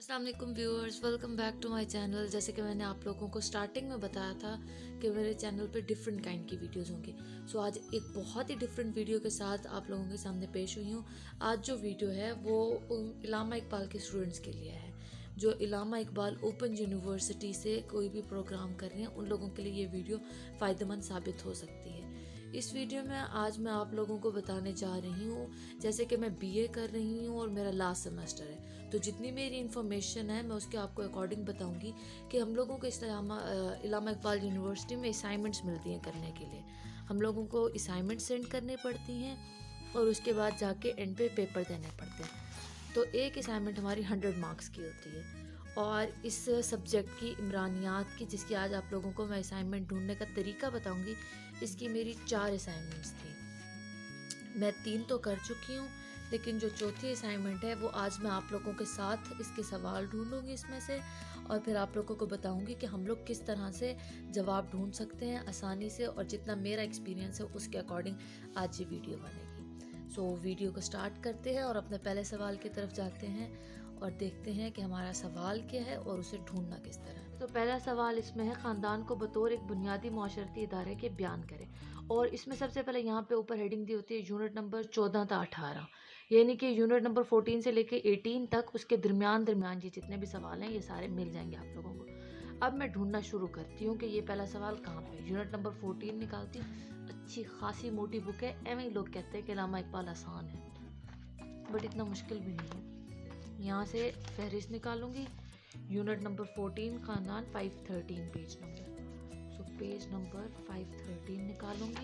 अस्सलाम वालेकुम viewers, welcome back to my channel. जैसे कि मैंने आप लोगों को स्टार्टिंग में बताया था कि मेरे चैनल पे डिफरेंट काइंड की वीडियोस होंगी। सो आज एक बहुत ही डिफरेंट वीडियो के साथ आप लोगों के सामने पेश हुई हूँ। आज जो वीडियो है वो इलामा इकबाल के स्टूडेंट्स के लिए है, जो इलामा इकबाल ओपन यूनिवर्सिटी से कोई भी प्रोग्राम कर रहे हैं, उन लोगों के लिए ये वीडियो फ़ायदेमंद साबित हो सकती है। इस वीडियो में आज मैं आप लोगों को बताने जा रही हूँ, जैसे कि मैं बीए कर रही हूँ और मेरा लास्ट सेमेस्टर है, तो जितनी मेरी इन्फॉर्मेशन है मैं उसके आपको अकॉर्डिंग बताऊंगी कि हम लोगों को इस इलामा इकबाल यूनिवर्सिटी में असाइनमेंट्स मिलती हैं करने के लिए। हम लोगों को असाइनमेंट सेंड करने पड़ती हैं और उसके बाद जाके एंड पे पेपर देने पड़ते हैं। तो एक असाइनमेंट हमारी 100 मार्क्स की होती है और इस सब्जेक्ट की इमरानियात की, जिसकी आज आप लोगों को मैं असाइनमेंट ढूंढने का तरीका बताऊंगी, इसकी मेरी 4 असाइनमेंट्स थी। मैं 3 तो कर चुकी हूँ, लेकिन जो चौथी असाइनमेंट है वो आज मैं आप लोगों के साथ इसके सवाल ढूंढूंगी इसमें से, और फिर आप लोगों को बताऊंगी कि हम लोग किस तरह से जवाब ढूंढ सकते हैं आसानी से, और जितना मेरा एक्सपीरियंस है उसके अकॉर्डिंग आज ये वीडियो बनेगी। सो वीडियो को स्टार्ट करते हैं और अपने पहले सवाल की तरफ जाते हैं और देखते हैं कि हमारा सवाल क्या है और उसे ढूंढना किस तरह है। तो पहला सवाल इसमें है, ख़ानदान को बतौर एक बुनियादी माशरती इदारे के बयान करें। और इसमें सबसे पहले यहाँ पे ऊपर हेडिंग दी होती है यूनिट नंबर 14 था 18, यानी कि यूनिट नंबर 14 से लेके 18 तक उसके दरमियान ये जितने भी सवाल हैं ये सारे मिल जाएंगे आप लोगों को। अब मैं ढूंढना शुरू करती हूँ कि ये पहला सवाल कहाँ पे। यूनिट नंबर 14 निकालती हूँ। अच्छी खासी मोटी बुक है, एवं ही लोग कहते हैं कि इलामा इकबाल आसान है, बट इतना मुश्किल भी नहीं है। यहाँ से फहरिस्त निकालूंगी। यूनिट नंबर 14 ख़ानदान 513 page number, so page number 513 निकालूंगी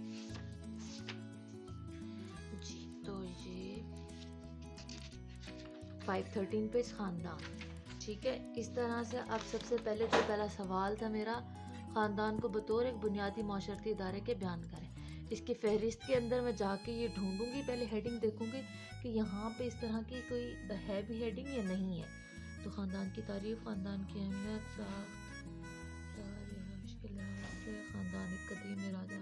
जी। तो ये 513 पेज ख़ानदान, ठीक है। इस तरह से अब सबसे पहले जो पहला सवाल था मेरा, ख़ानदान को बतौर एक बुनियादी माशरती इदारे के बयान करें। इसकी फहरिस्त के अंदर मैं जाके ये ढूंढूंगी, पहले हेडिंग देखूंगी कि यहाँ पे इस तरह की कोई है भी हेडिंग या नहीं है। तो ख़ानदान की तारीफ, ख़ानदान की अहमियत, ख़ानदान एक कदीम इरादा।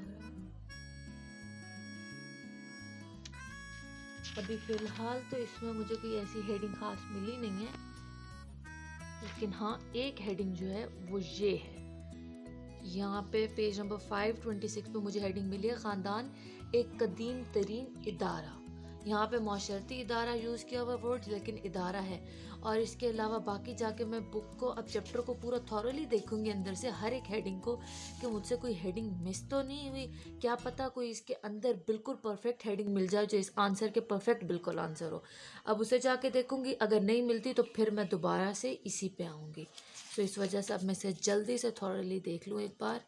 अभी फ़िलहाल तो इसमें मुझे कोई ऐसी हेडिंग ख़ास मिली नहीं है, लेकिन हाँ एक हेडिंग जो है वो ये है। यहाँ पे पेज नंबर 526 पे मुझे हेडिंग मिली है, ख़ानदान एक कदीम तरीन इदारा। यहाँ पे माशरती इदारा यूज़ किया हुआ वर्ड, लेकिन इदारा है। और इसके अलावा बाकी जाके मैं बुक को, अब चैप्टर को पूरा थॉरली देखूंगी अंदर से, हर एक हेडिंग को, कि मुझसे कोई हेडिंग मिस तो नहीं हुई। क्या पता कोई इसके अंदर बिल्कुल परफेक्ट हेडिंग मिल जाए जो इस आंसर के परफेक्ट बिल्कुल आंसर हो। अब उसे जाके देखूंगी, अगर नहीं मिलती तो फिर मैं दोबारा से इसी पे आऊँगी। तो इस वजह से अब मैं इसे जल्दी से थॉरली देख लूँ एक बार।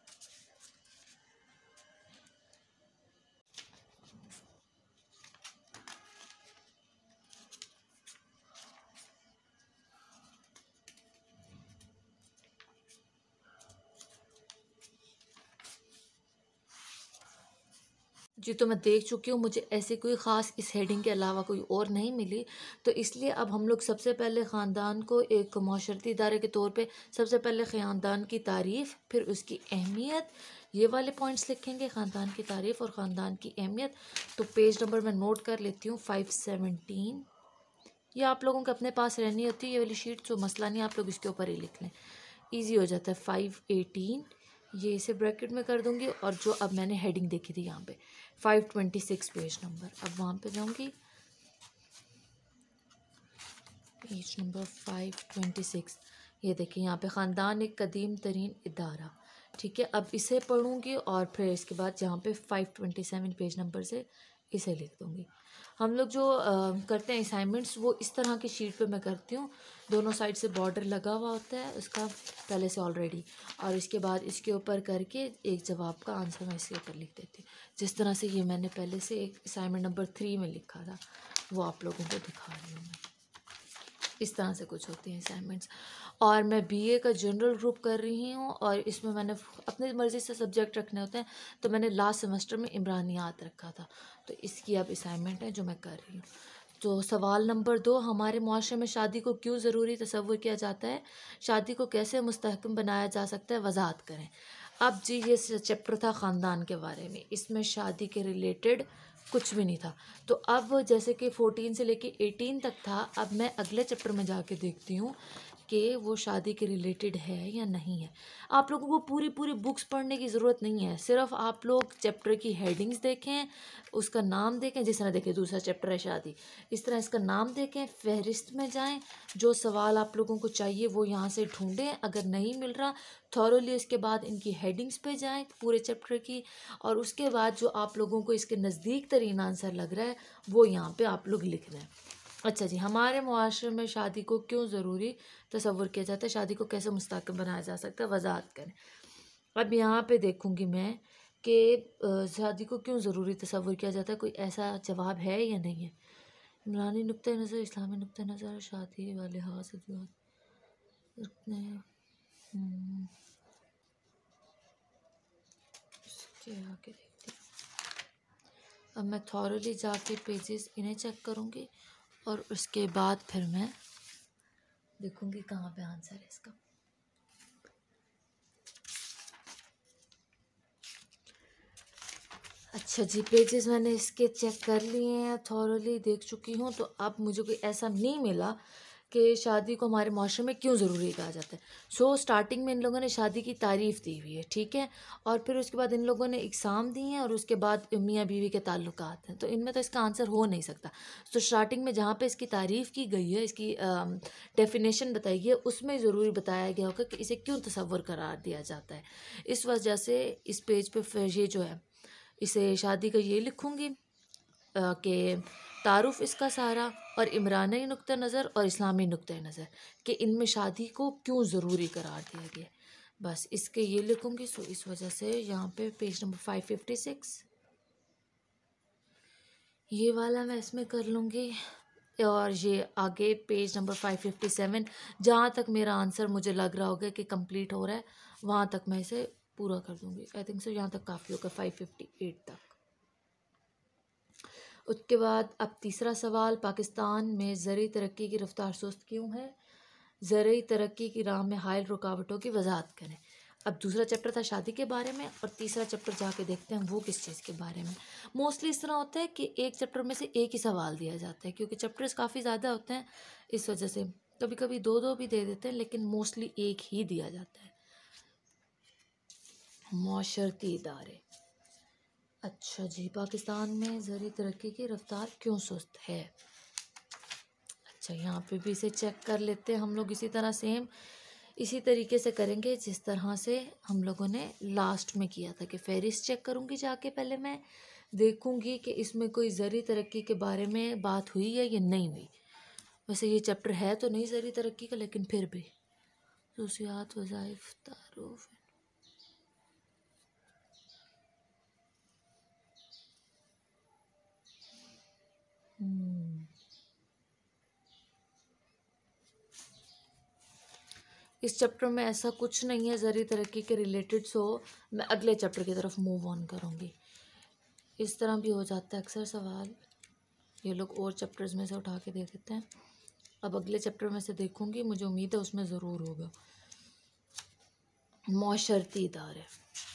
जी, तो मैं देख चुकी हूँ, मुझे ऐसी कोई ख़ास इस हेडिंग के अलावा कोई और नहीं मिली। तो इसलिए अब हम लोग सबसे पहले ख़ानदान को एक माशरती इदारे के तौर पे सबसे पहले ख़ानदान की तारीफ़, फिर उसकी अहमियत, ये वाले पॉइंट्स लिखेंगे, ख़ानदान की तारीफ़ और ख़ानदान की अहमियत। तो पेज नंबर मैं नोट कर लेती हूँ 517। ये आप लोगों के अपने पास रहनी होती है ये वाली शीट, तो मसला नहीं, आप लोग इसके ऊपर ही लिख लें, ईजी हो जाता है। 518 ये इसे ब्रैकेट में कर दूंगी, और जो अब मैंने हेडिंग देखी थी यहाँ पे 526 पेज नंबर, अब वहाँ पे जाऊँगी, पेज नंबर 526। ये देखिए यहाँ पे ख़ानदान एक कदीम तरीन इदारा, ठीक है। अब इसे पढ़ूँगी और फिर इसके बाद जहाँ पे 527 पेज नंबर से इसे लिख दूँगी। हम लोग जो करते हैं असाइनमेंट्स, वो इस तरह की शीट पे मैं करती हूँ, दोनों साइड से बॉर्डर लगा हुआ होता है उसका पहले से ऑलरेडी, और इसके बाद इसके ऊपर करके एक जवाब का आंसर मैं इसके ऊपर लिख देती हूँ। जिस तरह से ये मैंने पहले से एक असाइनमेंट नंबर 3 में लिखा था, वो आप लोगों को दिखा रही हूँ मैं। इस तरह से कुछ होती हैं असाइनमेंट्स। और मैं बीए का जनरल ग्रुप कर रही हूँ, और इसमें मैंने अपनी मर्ज़ी से सब्जेक्ट रखने होते हैं, तो मैंने लास्ट सेमेस्टर में इमरानियात रखा था, तो इसकी अब असाइनमेंट है जो मैं कर रही हूँ। तो सवाल नंबर 2, हमारे मुआशरे में शादी को क्यों ज़रूरी तस्वुर किया जाता है, शादी को कैसे मुस्तहकम बनाया जा सकता है, वजाहत करें। अब जी ये चैप्टर था ख़ानदान के बारे में, इसमें शादी के रिलेटेड कुछ भी नहीं था। तो अब जैसे कि 14 से लेके 18 तक था, अब मैं अगले चैप्टर में जाके देखती हूँ कि वो शादी के रिलेटेड है या नहीं है। आप लोगों को पूरी पूरी बुक्स पढ़ने की ज़रूरत नहीं है, सिर्फ आप लोग चैप्टर की हेडिंग्स देखें, उसका नाम देखें। जिस तरह देखें दूसरा चैप्टर है शादी, इस तरह इसका नाम देखें, फहरिस्त में जाएं, जो सवाल आप लोगों को चाहिए वो यहाँ से ढूंढें। अगर नहीं मिल रहा थॉरोली उसके बाद इनकी हेडिंग्स पे जाएं पूरे चैप्टर की, और उसके बाद जो आप लोगों को इसके नज़दीक तरीन आंसर लग रहा है वो यहाँ पे आप लोग लिख रहे हैं। अच्छा जी, हमारे मुआशरे में शादी को क्यों ज़रूरी तसव्वुर किया जाता है, शादी को कैसे मुस्तहकम बनाया जा सकता है, वजाहत करें। अब यहाँ पे देखूँगी मैं कि शादी को क्यों ज़रूरी तसव्वुर किया जाता है, कोई ऐसा जवाब है या नहीं है। इमरानी नुक्ते नज़र, इस्लामी नुक्ते नज़र, शादी वाले हाथ आगे देखते हैं। अब मैं थॉरली जाके पेजेस इन्हें चेक करूँगी और उसके बाद फिर मैं देखूँगी कहाँ पे आंसर है इसका। अच्छा जी, पेजेस मैंने इसके चेक कर लिए हैं, थॉरली देख चुकी हूँ। तो अब मुझे कोई ऐसा नहीं मिला कि शादी को हमारे माशरे में क्यों ज़रूरी कहा जाता है। सो स्टार्टिंग में इन लोगों ने शादी की तारीफ़ दी हुई है, ठीक है, और फिर उसके बाद इन लोगों ने इकसाम दी हैं और उसके बाद मियाँ बीवी के ताल्लुकात हैं। तो इनमें तो इसका आंसर हो नहीं सकता। तो स्टार्टिंग में जहाँ पे इसकी तारीफ़ की गई है, इसकी डेफिनेशन बताई गई है, उसमें ज़रूरी बताया गया होगा कि इसे क्यों तसव्वुर करार दिया जाता है। इस वजह से इस पेज पर फिर ये जो है, इसे शादी का ये लिखूँगी कि तारुफ इसका सारा और इमरानी नुक्ता नज़र और इस्लामी नुक्ता नज़र कि इनमें शादी को क्यों ज़रूरी करार दिया गया, बस इसके ये लिखूँगी। सो इस वजह से यहाँ पे पेज नंबर 556 ये वाला मैं इसमें कर लूँगी, और ये आगे पेज नंबर 557 जहाँ तक मेरा आंसर मुझे लग रहा होगा कि कंप्लीट हो रहा है वहाँ तक मैं इसे पूरा कर दूँगी। आई थिंक सो यहाँ तक काफ़ी होगा, 558 तक। उसके बाद अब तीसरा सवाल, पाकिस्तान में ज़रई तरक्की की रफ्तार सुस्त क्यों है, ज़रई तरक्की की राह में हायल रुकावटों की वजाहत करें। अब दूसरा चैप्टर था शादी के बारे में और तीसरा चैप्टर जाके देखते हैं वो किस चीज़ के बारे में। मोस्टली इस तरह होता है कि एक चैप्टर में से एक ही सवाल दिया जाता है, क्योंकि चैप्टर्स काफ़ी ज़्यादा होते हैं, इस वजह से कभी कभी दो दो भी दे देते हैं, लेकिन मोस्टली एक ही दिया जाता है। मौशरती इदारे, अच्छा जी, पाकिस्तान में ज़रई तरक्की की रफ्तार क्यों सुस्त है। अच्छा, यहाँ पे भी इसे चेक कर लेते हैं हम लोग। इसी तरह सेम इसी तरीके से करेंगे जिस तरह से हम लोगों ने लास्ट में किया था कि फहरिस्त चेक करूँगी जाके, पहले मैं देखूँगी कि इसमें कोई ज़रई तरक्की के बारे में बात हुई है या नहीं हुई। वैसे ये चैप्टर है तो नहीं ज़रई तरक्की का, लेकिन फिर भी खसूसियात, वज़ाइफ, तारुफ, इस चैप्टर में ऐसा कुछ नहीं है ज़रई तरक्की के रिलेटेड। सो मैं अगले चैप्टर की तरफ मूव ऑन करूँगी। इस तरह भी हो जाता है अक्सर सवाल, ये लोग और चैप्टर्स में से उठा के दे देते हैं। अब अगले चैप्टर में से देखूँगी, मुझे उम्मीद है उसमें ज़रूर होगा। मौशरती इदारे,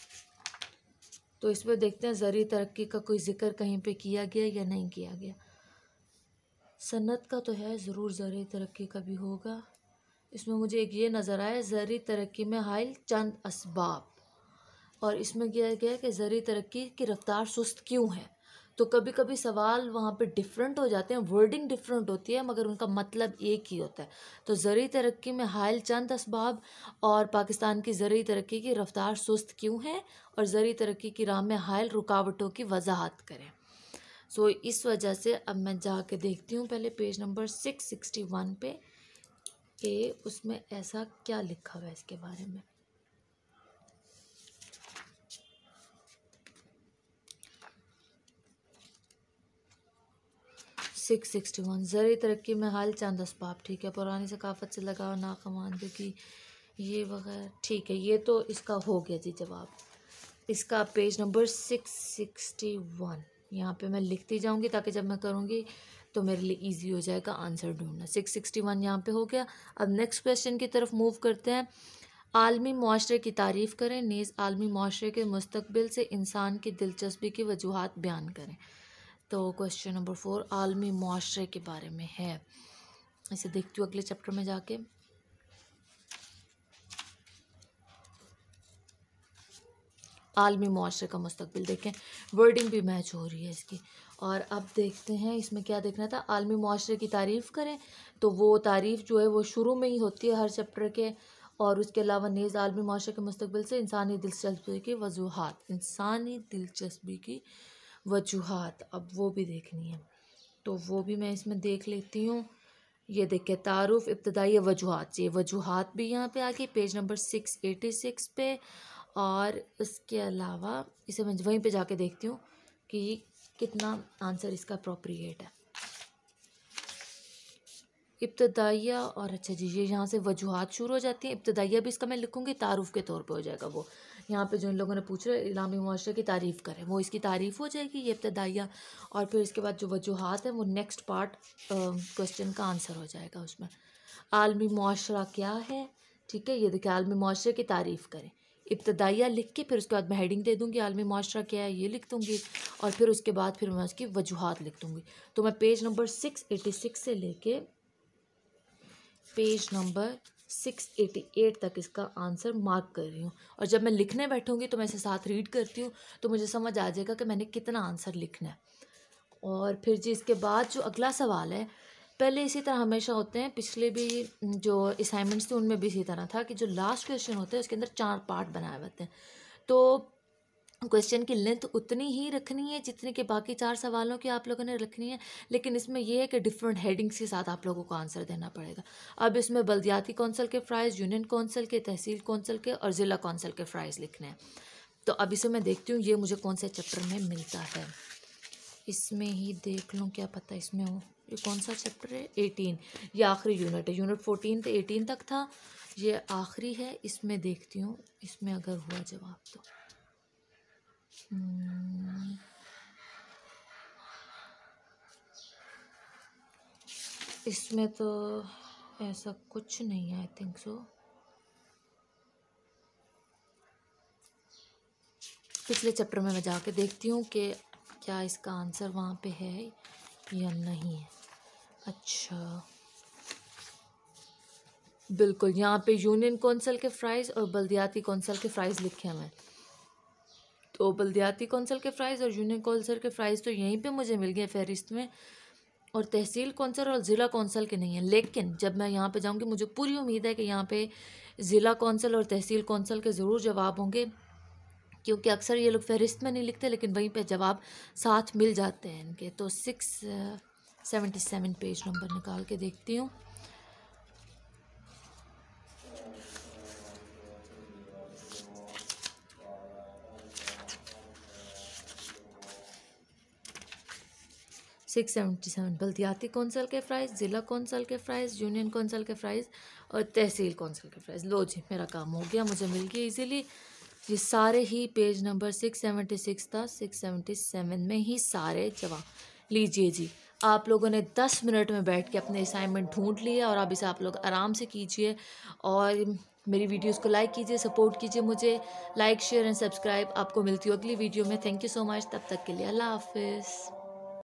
तो इसमें देखते हैं ज़रई तरक्की का कोई ज़िक्र कहीं पे किया गया या नहीं किया गया। सनत का तो है, ज़रूर ज़रई तरक्की का भी होगा। इसमें मुझे एक ये नज़र आया, ज़रई तरक्की में हायल चंद असबाब, और इसमें किया गया कि ज़रई तरक्की की रफ्तार सुस्त क्यों है। तो कभी कभी सवाल वहाँ पे डिफरेंट हो जाते हैं, वर्डिंग डिफरेंट होती है, मगर उनका मतलब एक ही होता है। तो ज़रई तरक्की में हायल चंद असबाब और पाकिस्तान की ज़रई तरक्की की रफ्तार सुस्त क्यों है, और ज़रई तरक्की की राह में हायल रुकावटों की वजाहत करें। सो इस वजह से अब मैं जाके देखती हूँ पहले पेज नंबर 661 पे कि उसमें ऐसा क्या लिखा हुआ है इसके बारे में। सिक्स 61 ज़रई तरक्की में हाल चंद असबाब, ठीक है, पुरानी सकाफत से लगाव, नाखमानदगी, ये वगैरह, ठीक है, ये तो इसका हो गया जी जवाब। इसका पेज नंबर 661 यहाँ पे मैं लिखती जाऊँगी ताकि जब मैं करूँगी तो मेरे लिए इजी हो जाएगा आंसर ढूंढना। 661 यहाँ पे हो गया। अब नेक्स्ट क्वेश्चन की तरफ मूव करते हैं। आलमी मुआशरे की तारीफ़ करें, नेज़ आलमी मुआशरे के मुस्तकबिल से इंसान की दिलचस्पी की वजूहात बयान करें। तो क्वेश्चन नंबर 4 आलमी मुआशरे के बारे में है। इसे देखती हूँ अगले चैप्टर में जाके। आलमी मुआशरे का मुस्तकबिल देखें, वर्डिंग भी मैच हो रही है इसकी। और अब देखते हैं इसमें क्या देखना था। आलमी मुआशरे की तारीफ़ करें, तो वो तारीफ़ जो है वो शुरू में ही होती है हर चैप्टर के। और उसके अलावा नेज़ आलमी मुआशरे के मुस्तकबिल से इंसानी दिलचस्पी की वजूहात, इंसानी दिलचस्पी की वजूहात, अब वो भी देखनी है, तो वो भी मैं इसमें देख लेती हूँ। ये देखें, तारुफ इब्तदाई वजूहात, ये वजूहात भी यहाँ पे आ गई पेज नंबर 686 पे। और इसके अलावा इसे मैं वहीं पे जाके देखती हूँ कि कितना आंसर इसका अप्रोप्रिएट है। इब्तदाइया, और अच्छा जी, ये यहाँ से वजूहात शुरू हो जाती हैं। इब्तदाइया भी इसका मैं लिखूँगी तारुफ के तौर पे हो जाएगा। वो यहाँ पे जो इन लोगों ने पूछ रहे इस्लामी मुआशरे की तारीफ़ करें, वो इसकी तारीफ़ हो जाएगी ये इब्तदाइया। और फिर इसके बाद जो वजूहात है वो नेक्स्ट पार्ट क्वेश्चन का आंसर हो जाएगा उसमें। आलमी मुआशरा क्या है, ठीक है, ये देखिए, आलमी मुआशरे की तारीफ़ करें, इब्तदाइया लिख के फिर उसके बाद मैं हेडिंग दे दूँगी आलमी मुआशरा क्या है ये लिख दूँगी। और फिर उसके बाद फिर मैं उसकी वजूहात लिख दूँगी। तो मैं पेज नंबर 686 से लेके पेज नंबर 688 तक इसका आंसर मार्क कर रही हूँ। और जब मैं लिखने बैठूँगी तो मैं इसे साथ रीड करती हूँ, तो मुझे समझ आ जाएगा कि मैंने कितना आंसर लिखना है। और फिर जी इसके बाद जो अगला सवाल है, पहले इसी तरह हमेशा होते हैं, पिछले भी जो असाइनमेंट्स थे उनमें भी इसी तरह था कि जो लास्ट क्वेश्चन होते हैं उसके अंदर 4 पार्ट बनाए होते हैं। तो क्वेश्चन की लेंथ उतनी ही रखनी है जितनी कि बाकी 4 सवालों की आप लोगों ने रखनी है, लेकिन इसमें यह है कि डिफरेंट हेडिंग्स के साथ आप लोगों को आंसर देना पड़ेगा। अब इसमें बल्दियाती कौंसल के फ़राइज़, यूनियन कौंसल के, तहसील कौंसल के और ज़िला कौंसल के फ़राइज़ लिखने हैं। तो अब इसे मैं देखती हूँ ये मुझे कौन से चैप्टर में मिलता है। इसमें ही देख लूँ, क्या पता इसमें हो। ये कौन सा चैप्टर है? 18, ये आखिरी यूनिट है। यूनिट 14 से 18 तक था, ये आखिरी है। इसमें देखती हूँ इसमें अगर हुआ जवाब तो। इसमें तो ऐसा कुछ नहीं है, आई थिंक सो। पिछले चैप्टर में मैं जाके देखती हूँ कि क्या इसका आंसर वहाँ पे है या नहीं है। अच्छा, बिल्कुल, यहाँ पे यूनियन कौंसल के फ़राइज़ और बल्दियाती कौंसल के फ़राइज़ लिखे हैं मैं। तो बल्दियाती कौंसल के फ़राइज़ और यूनियन कौंसल के फ़राइज़ तो यहीं पे मुझे मिल गए फ़हरिस्त में, और तहसील कौंसल और ज़िला कौंसल के नहीं है। लेकिन जब मैं यहाँ पे जाऊँगी मुझे पूरी उम्मीद है कि यहाँ पे ज़िला कौंसल और तहसील कौंसल के ज़रूर जवाब होंगे, क्योंकि अक्सर ये लोग फ़हरिस्त में नहीं लिखते लेकिन वहीं पे जवाब साथ मिल जाते हैं इनके। तो 677 पेज नंबर निकाल के देखती हूँ। बल्दियाती कौंसल के फ़राइज़, ज़िला कौंसल के फ़राइज़, यूनियन कौंसल के फ़राइज़ और तहसील कौंसल के फ़राइज़। लो जी, मेरा काम हो गया, मुझे मिल गया इजीली। ये सारे ही पेज नंबर 676 था, 677 में ही सारे जवाब। लीजिए जी, आप लोगों ने 10 मिनट में बैठ के अपने असाइनमेंट ढूंढ लिया, और अब इसे आप लोग आराम से कीजिए और मेरी वीडियोस को लाइक कीजिए, सपोर्ट कीजिए मुझे। Like, share and subscribe. आपको मिलती हूँ अगली वीडियो में। Thank you so much. तब तक के लिए अल्लाह हाफिज़।